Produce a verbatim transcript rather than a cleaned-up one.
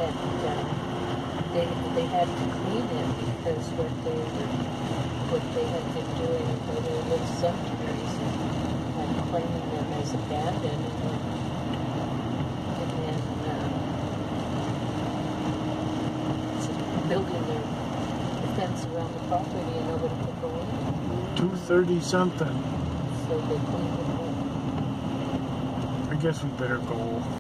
um, they they had to clean it because what they were what they had been doing for their little cemeteries and uh, claiming them as abandoned, and, and then um, building their fence around the property and nobody could go in. Two thirty something. So they cleaned it up. I guess we better go.